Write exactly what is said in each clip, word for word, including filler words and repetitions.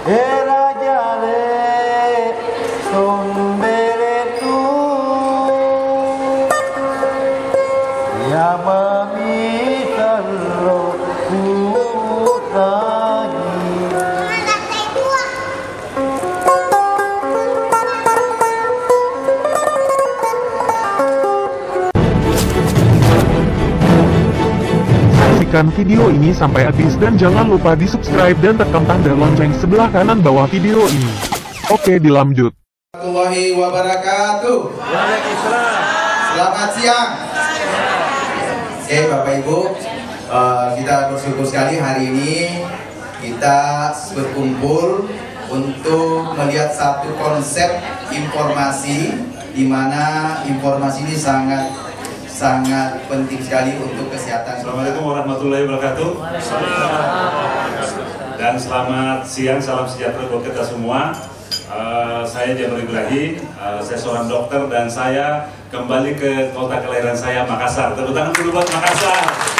Saksikan video ini sampai habis dan jangan lupa di subscribe dan tekan tanda lonceng sebelah kanan bawah video ini. Oke, dilanjut. Warahmatullahi wabarakatuh. Waalaikumsalam. Selamat siang. Oke Bapak Ibu, uh, kita bersyukur sekali hari ini kita berkumpul untuk melihat satu konsep informasi, di mana informasi ini sangat sangat penting sekali untuk kesehatan. Assalamualaikum warahmatullahi wabarakatuh. Dan selamat siang, salam sejahtera buat kita semua. Uh, saya Jamal Ibrahim, uh, saya seorang dokter dan saya kembali ke kota kelahiran saya, Makassar. Tepuk tangan dulu buat Makassar.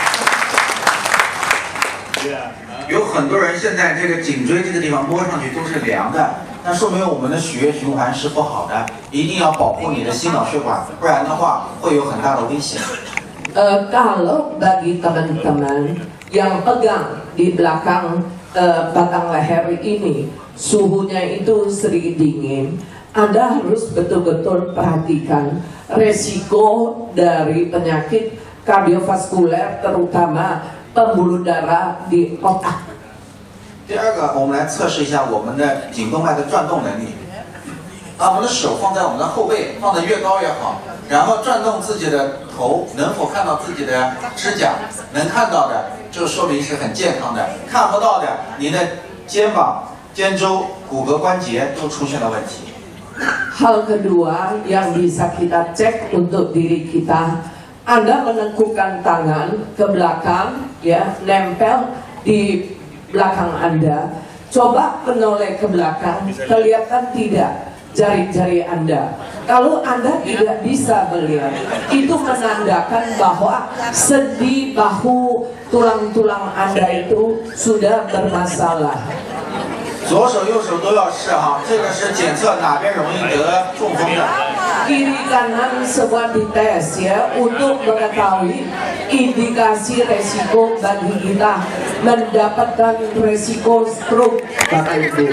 Ya. 有很多人现在这个颈椎这个地方摸上去都是凉的，那说明我们的血液循环是不好的，一定要保护你的心脑血管，不然的话会有很大的危险。 Uh, kalau bagi teman-teman yang pegang di belakang uh, batang leher ini suhunya itu sedikit dingin, Anda harus betul-betul perhatikan resiko dari penyakit kardiovaskuler, terutama pembuluh darah di otak. 第二个，我们来测试一下我们的颈动脉的转动能力。把我们的手放在我们的后背，放得越高越好，然后转动自己的头，能否看到自己的指甲？能看到的，就说明是很健康的；看不到的，你的肩膀、肩周、骨骼关节都出现了问题。 Hal kedua yang bisa kita cek untuk diri kita, Anda menengkukkan tangan ke belakang, ya, nempel di belakang Anda. Coba menoleh ke belakang, kelihatan tidak jari-jari Anda. Kalau Anda tidak bisa melihat, itu menandakan bahwa sendi, bahu, tulang-tulang Anda itu sudah bermasalah. 左手右手都要试哈，这个是检测哪边容易得中风的。 Kiri kanan semua dites ya untuk mengetahui indikasi resiko bagi kita mendapatkan resiko stroke, Bapak Ibu.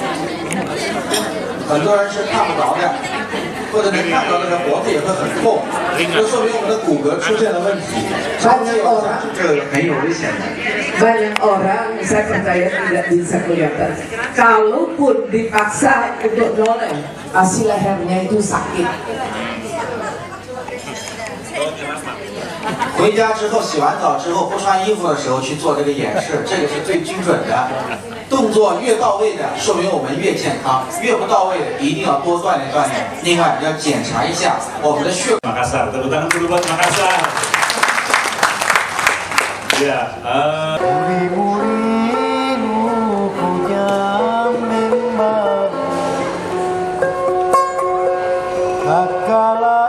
很多人是看不着的，或者能看到那个脖子也会很痛，这说明我们的骨骼出现了问题。长期往下，这个很有危险的。 Banyak orang saya percaya tidak bisa kelihatan. Kalaupun dipaksa untuk noleh, pasti lehernya itu sakit. 回家之后洗完澡之后不穿衣服的时候去做这个演示，这个是最精准的。动作越到位的，说明我们越健康；越不到位的，一定要多锻炼锻炼。另外要检查一下我们的血。 Makassar, tepuk tangan dulu buat Makassar. Ya. Uh... Akala